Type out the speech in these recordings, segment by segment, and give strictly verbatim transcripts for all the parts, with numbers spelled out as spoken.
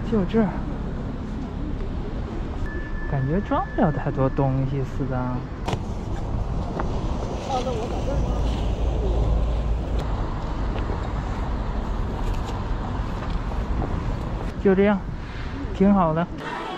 就这儿，感觉装不了太多东西似的。 哦，那我在这儿呢。就这样，挺好的。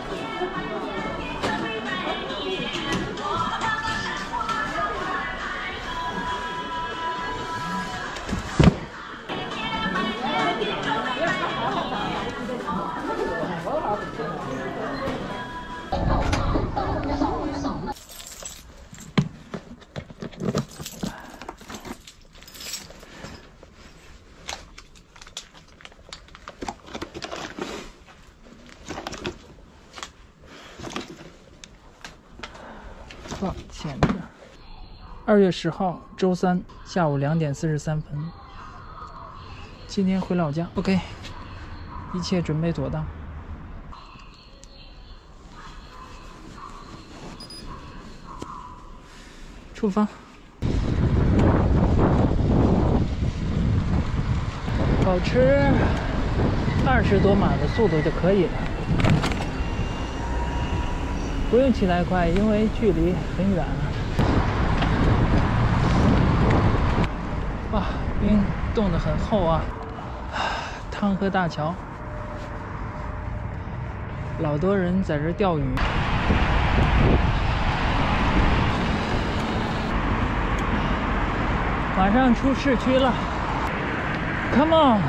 放前面。二月十号，周三下午两点四十三分。今天回老家 ，OK， 一切准备妥当。出发。保持二十多码的速度就可以了。不用骑太快，因为距离很远了。哇，冰冻得很厚啊！汤河大桥，老多人在这钓鱼。马上出市区了 ，Come on！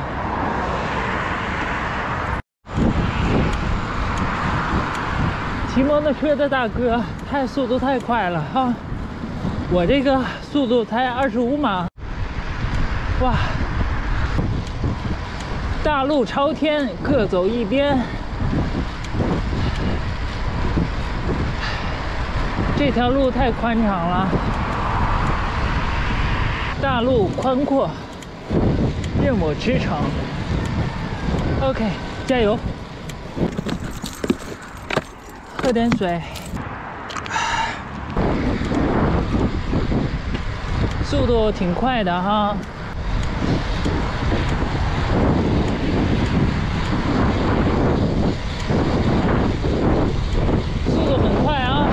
骑摩托车的大哥，太速度太快了哈！我这个速度才二十五码，哇！大路朝天，各走一边。这条路太宽敞了，大路宽阔，任我驰骋。OK， 加油！喝点水。速度挺快的哈。速度很快啊！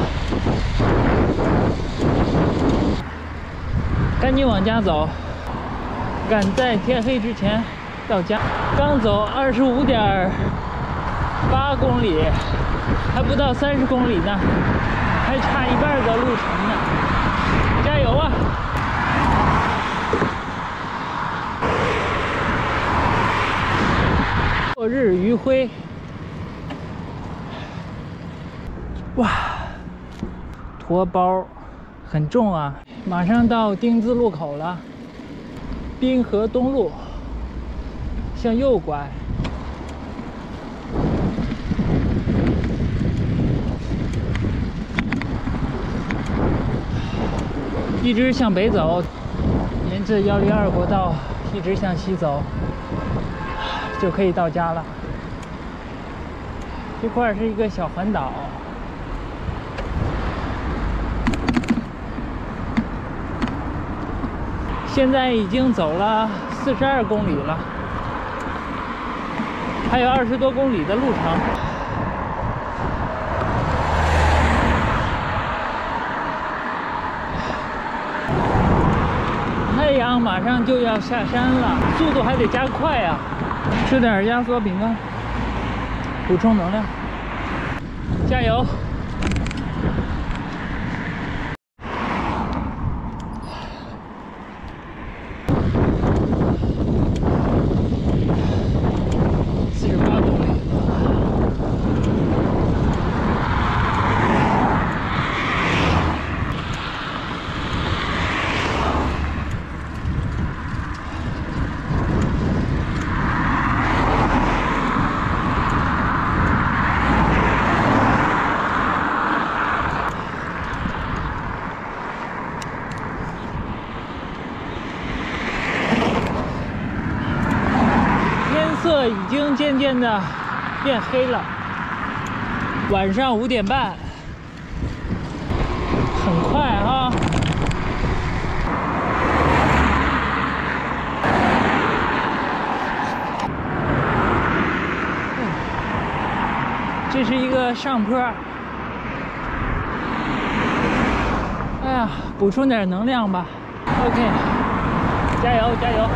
赶紧往家走，赶在天黑之前到家。刚走二十五点八公里。还不到三十公里呢，还差一半的路程呢，加油啊！落日余晖，哇，驮包很重啊！马上到丁字路口了，滨河东路，向右拐。一直向北走，沿着幺零二国道一直向西走，就可以到家了。这块是一个小环岛，现在已经走了四十二公里了，还有二十多公里的路程。太阳马上就要下山了，速度还得加快啊！吃点压缩饼干，补充能量。加油！四十八公里。色已经渐渐的变黑了，晚上五点半，很快啊！ 这是一个上坡。哎呀，补充点能量吧。OK， 加油加油！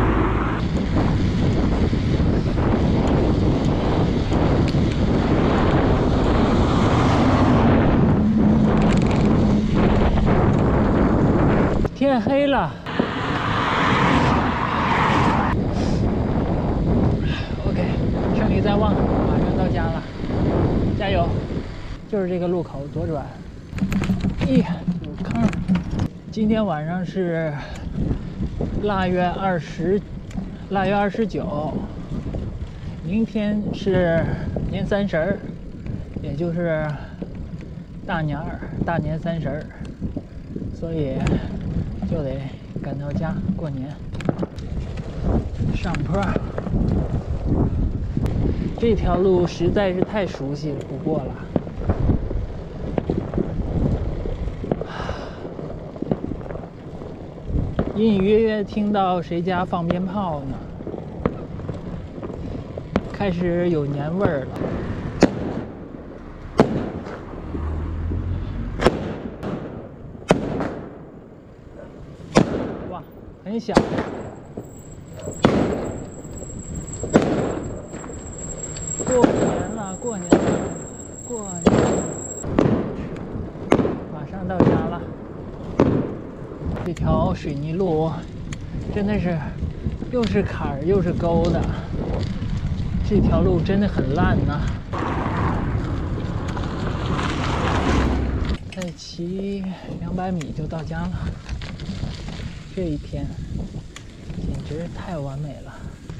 天黑了。OK， 胜利在望，马上到家了，加油！就是这个路口左转。咦，有坑。今天晚上是腊月二十，腊月二十九，明天是年三十儿，也就是大年儿，大年三十儿，所以就得赶到家过年。上坡，这条路实在是太熟悉不过了。隐隐约约听到谁家放鞭炮呢，开始有年味儿了。哇，很响。过年了，过年了，过年了，马上到家了。这条水泥路真的是又是坎儿又是沟的，这条路真的很烂呐。再骑两百米就到家了，这一天简直太完美了。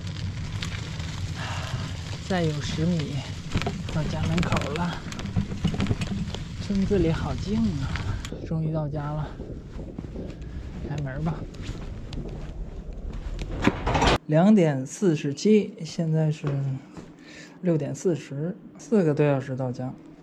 再有十米到家门口了，村子里好静啊！终于到家了。开门吧。两点四十七，现在是六点四十，四个多小时到家。